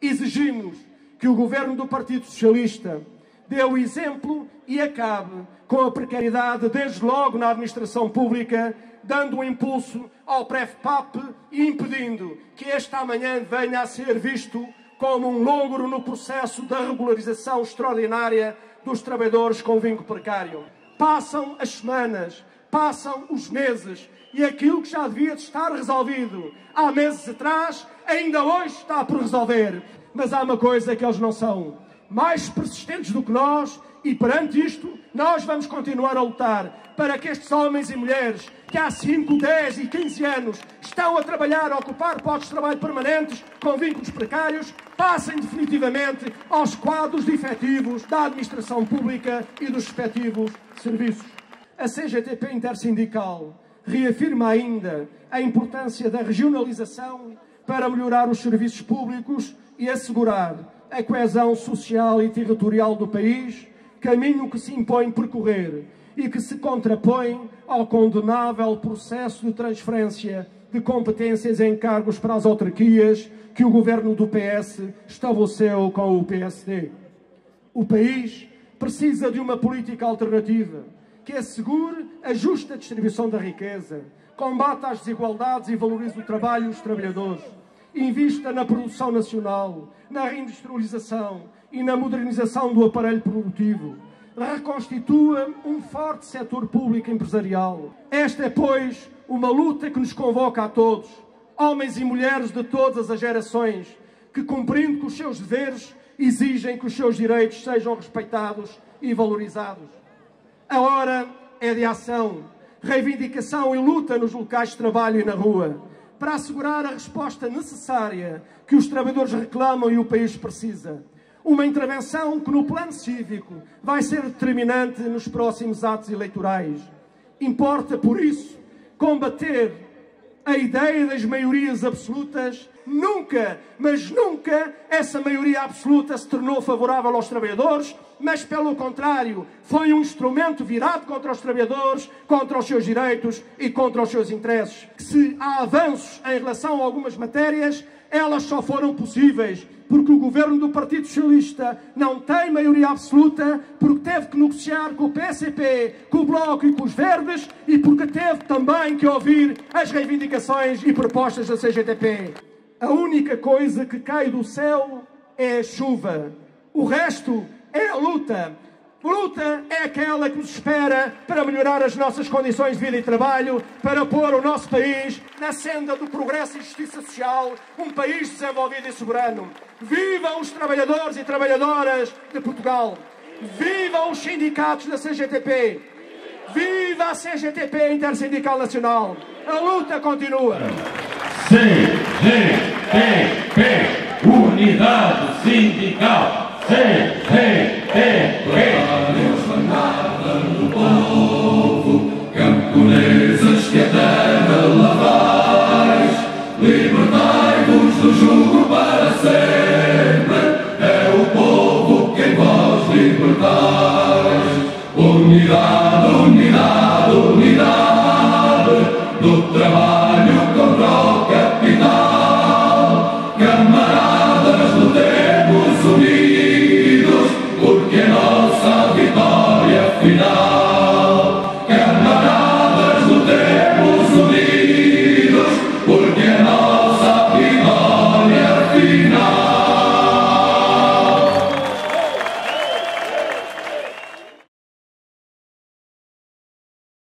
Exigimos que o governo do Partido Socialista dê o exemplo e acabe com a precariedade desde logo na administração pública, dando um impulso ao PREF-PAP e impedindo que este amanhã venha a ser visto como um logro no processo da regularização extraordinária dos trabalhadores com vínculo precário. Passam as semanas, passam os meses e aquilo que já devia estar resolvido há meses atrás, ainda hoje está por resolver. Mas há uma coisa que eles não são: mais persistentes do que nós, e perante isto nós vamos continuar a lutar para que estes homens e mulheres que há 5, 10 e 15 anos estão a trabalhar, a ocupar postos de trabalho permanentes com vínculos precários, passem definitivamente aos quadros de efetivos da administração pública e dos respectivos serviços. A CGTP Intersindical reafirma ainda a importância da regionalização para melhorar os serviços públicos e assegurar a coesão social e territorial do país, caminho que se impõe percorrer e que se contrapõe ao condenável processo de transferência de competências em cargos para as autarquias que o governo do PS estabeleceu com o PSD. O país precisa de uma política alternativa que assegure a justa distribuição da riqueza, combata as desigualdades e valorize o trabalho e os trabalhadores, invista na produção nacional, na reindustrialização e na modernização do aparelho produtivo, reconstitua um forte setor público empresarial. Esta é, pois, uma luta que nos convoca a todos, homens e mulheres de todas as gerações, que, cumprindo com os seus deveres, exigem que os seus direitos sejam respeitados e valorizados. A hora é de ação, reivindicação e luta nos locais de trabalho e na rua, para assegurar a resposta necessária que os trabalhadores reclamam e o país precisa. Uma intervenção que, no plano cívico, vai ser determinante nos próximos atos eleitorais. Importa, por isso, combater a ideia das maiorias absolutas. Nunca, mas nunca, essa maioria absoluta se tornou favorável aos trabalhadores, mas, pelo contrário, foi um instrumento virado contra os trabalhadores, contra os seus direitos e contra os seus interesses. Se há avanços em relação a algumas matérias, elas só foram possíveis porque o governo do Partido Socialista não tem maioria absoluta, porque teve que negociar com o PCP, com o Bloco e com os Verdes, e porque teve também que ouvir as reivindicações e propostas da CGTP. A única coisa que cai do céu é a chuva. O resto é a luta. Luta é aquela que nos espera para melhorar as nossas condições de vida e trabalho, para pôr o nosso país na senda do progresso e justiça social, um país desenvolvido e soberano. Vivam os trabalhadores e trabalhadoras de Portugal! Vivam os sindicatos da CGTP! Viva a CGTP Intersindical Nacional! A luta continua! CGTP, Unidade Sindical, CGTP.